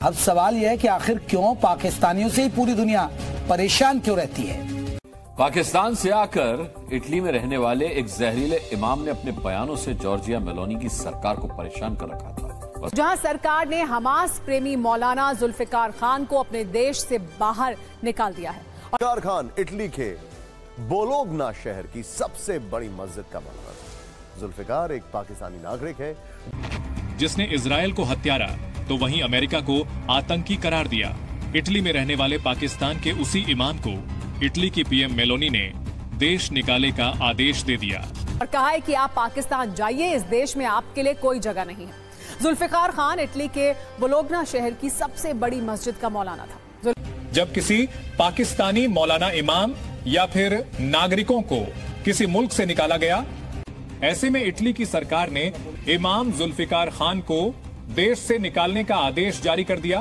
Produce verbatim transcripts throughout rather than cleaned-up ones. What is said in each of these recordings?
अब सवाल यह है कि आखिर क्यों पाकिस्तानियों से ही पूरी दुनिया परेशान क्यों रहती है। पाकिस्तान से आकर इटली में रहने वाले एक जहरीले इमाम ने अपने बयानों से जॉर्जिया मेलोनी की सरकार को परेशान कर रखा था। जहां सरकार ने हमास प्रेमी मौलाना जुल्फिकार खान को अपने देश से बाहर निकाल दिया है। जुल्फिकार खान इटली के बोलोगना शहर की सबसे बड़ी मस्जिद का मौलाना था। जुल्फिकार एक पाकिस्तानी नागरिक है जिसने इजराइल को हत्यारा तो वहीं अमेरिका को आतंकी करार दिया। इटली में रहने वाले पाकिस्तान के उसी इमाम को इटली की पीएम मेलोनी ने देश निकाले का आदेश दे दिया और कहा है कि आप पाकिस्तान जाइए, इस देश में आपके लिए कोई जगह नहीं है। जुल्फिकार खान इटली के बोलोगना शहर की सबसे बड़ी मस्जिद का मौलाना था। जब किसी पाकिस्तानी मौलाना इमाम या फिर नागरिकों को किसी मुल्क से निकाला गया, ऐसे में इटली की सरकार ने इमाम जुल्फिकार खान को देश से निकालने का आदेश जारी कर दिया।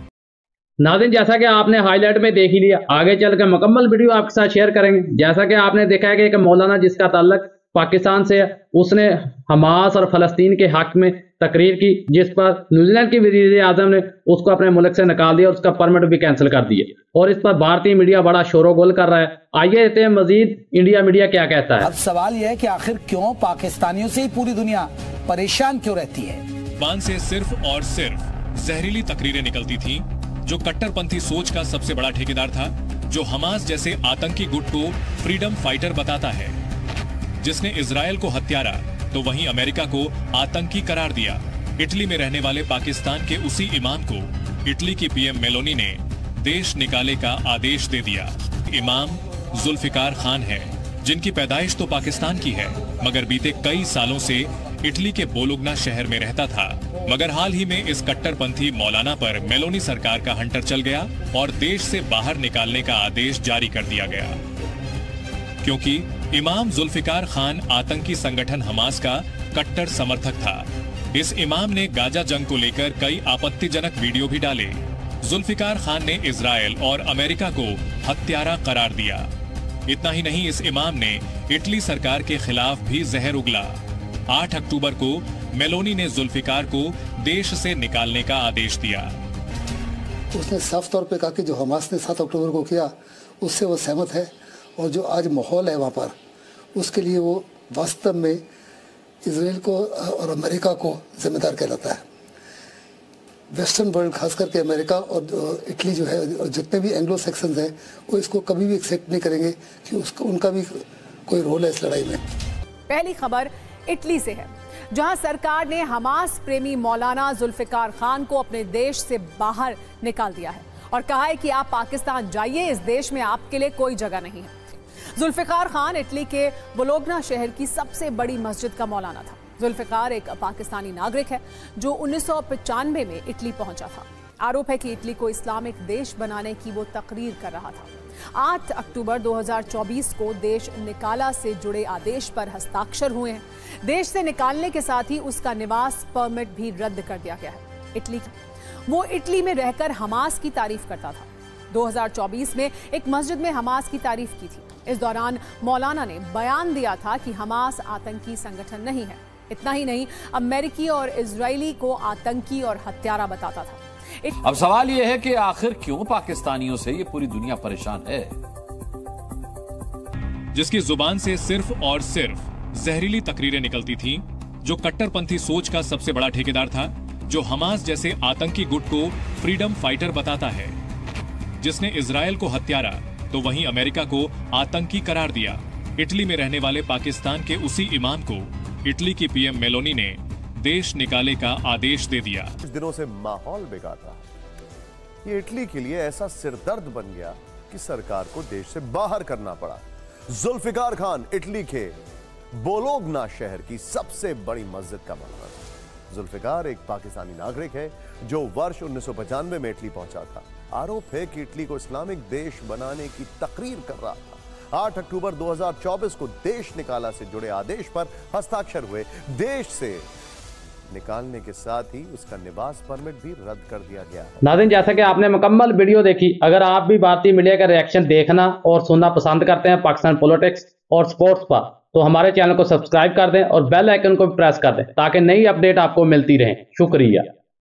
नाज़रीन, जैसा कि आपने हाईलाइट में देख ही लिया, आगे चलकर मुकम्मल वीडियो आपके साथ शेयर करेंगे। जैसा कि आपने देखा है कि एक मौलाना जिसका ताल्लुक पाकिस्तान से है, उसने हमास और फलस्तीन के हक में तकरीर की, जिस पर न्यूजीलैंड की वज़ीर आज़म ने उसको अपने मुल्क से निकाल दिया और उसका परमिट भी कैंसिल कर दिया। और इस पर भारतीय मीडिया बड़ा शोरोगुल कर रहा है। आइए देखते हैं मजीद इंडिया मीडिया क्या कहता है। अब सवाल यह है कि आखिर क्यों पाकिस्तानियों से ही पूरी दुनिया परेशान क्यों रहती है। पाकिस्तान से सिर्फ और सिर्फ जहरीली तकरीरें निकलती थी। जो कट्टरपंथी सोच का सबसे बड़ा ठेकेदार था, जो हमास जैसे आतंकी गुट को फ्रीडम फाइटर बताता है, जिसने इजराइल को हत्यारा तो वहीं अमेरिका को आतंकी करार दिया। इटली में रहने वाले पाकिस्तान के उसी इमाम को इटली की पीएम मेलोनी ने देश निकाले का आदेश दे दिया। इमाम जुल्फिकार खान है, जिनकी पैदाइश तो पाकिस्तान की है, मगर बीते कई सालों से इटली के बोलोगना शहर में रहता था। मगर हाल ही में इस कट्टरपंथी मौलाना पर मेलोनी सरकार का हंटर चल गया और देश से बाहर निकालने का आदेश जारी कर दिया गया, क्योंकि इमाम जुल्फिकार खान आतंकी संगठन हमास का कट्टर समर्थक था। इस इमाम ने गाजा जंग को लेकर कई आपत्तिजनक वीडियो भी डाले। जुल्फिकार खान ने इजराइल और अमेरिका को हत्यारा करार दिया। इतना ही नहीं, इस इमाम ने इटली सरकार के खिलाफ भी जहर उगला। आठ अक्टूबर को मेलोनी ने जुल्फिकार को देश से निकालने का आदेश दिया। उसने साफ तौर पे कहा कि जो हमास ने सात अक्टूबर को किया उससे वो सहमत है, और जो आज माहौल है वहाँ पर, उसके लिए वो वास्तव में इजराइल को और अमेरिका को जिम्मेदार कहलाता है। वेस्टर्न वर्ल्ड, खास करके अमेरिका और इटली जो है और जितने भी एंग्लो सेक्शंस हैं, वो इसको कभी भी एक्सेप्ट नहीं करेंगे कि उसका उनका भी कोई रोल है इस लड़ाई में। पहली खबर इटली से है, जहां सरकार ने हमास प्रेमी मौलाना जुल्फिकार खान को अपने देश से बाहर निकाल दिया है और कहा है कि आप पाकिस्तान जाइए, इस देश में आपके लिए कोई जगह नहीं है। जुल्फिकार खान इटली के बोलोगना शहर की सबसे बड़ी मस्जिद का मौलाना था। जुल्फिकार एक पाकिस्तानी नागरिक है जो उन्नीस सौ पचानवे में इटली पहुंचा था। आरोप है कि इटली को इस्लामिक देश बनाने की वो तकरीर कर रहा था। आठ अक्टूबर दो हज़ार चौबीस को देश निकाला से जुड़े आदेश पर हस्ताक्षर हुए हैं। देश से निकालने के साथ ही उसका निवास परमिट भी रद्द कर दिया गया है। इटली वो इटली में रहकर हमास की तारीफ करता था। दो हज़ार चौबीस में एक मस्जिद में हमास की तारीफ की थी। इस दौरान मौलाना ने बयान दिया था कि हमास आतंकी संगठन नहीं है। इतना ही नहीं, अमेरिकी और इजरायली को आतंकी और हत्यारा बताता था। अब सवाल यह है कि आखिर क्यों पाकिस्तानियों से ये पूरी दुनिया परेशान है। जिसकी जुबान से सिर्फ और सिर्फ जहरीली तकरीरें निकलती थीं, जो कट्टरपंथी सोच का सबसे बड़ा ठेकेदार था, जो हमास जैसे आतंकी गुट को फ्रीडम फाइटर बताता है, जिसने इजराइल को हत्यारा तो वहीं अमेरिका को आतंकी करार दिया। इटली में रहने वाले पाकिस्तान के उसी इमाम को इटली की पीएम मेलोनी ने देश निकाले का आदेश दे दिया। कुछ दिनों से माहौल बिगाड़ रहा है। ये इटली के लिए ऐसा सिरदर्द बन गया कि सरकार को देश से बाहर करना पड़ा। जुल्फिकार खान इटली के बोलोगना शहर की सबसे बड़ी मस्जिद का मौलाना था। जुल्फिकार एक पाकिस्तानी नागरिक है जो वर्ष उन्नीस सौ पचानवे में इटली पहुंचा था। आरोप है कि इटली को इस्लामिक देश बनाने की तकरीर कर रहा था। आठ अक्टूबर दो हज़ार चौबीस को देश निकाला से जुड़े आदेश पर हस्ताक्षर हुए। देश से निकालने के साथ ही उसका निवास परमिट भी रद्द कर दिया गया है। नाज़रीन, जैसा कि आपने मुकम्मल वीडियो देखी, अगर आप भी भारतीय मीडिया का रिएक्शन देखना और सुनना पसंद करते हैं पाकिस्तान पॉलिटिक्स और स्पोर्ट्स पर, तो हमारे चैनल को सब्सक्राइब कर दें और बेल आइकन को भी प्रेस कर दें ताकि नई अपडेट आपको मिलती रहे। शुक्रिया।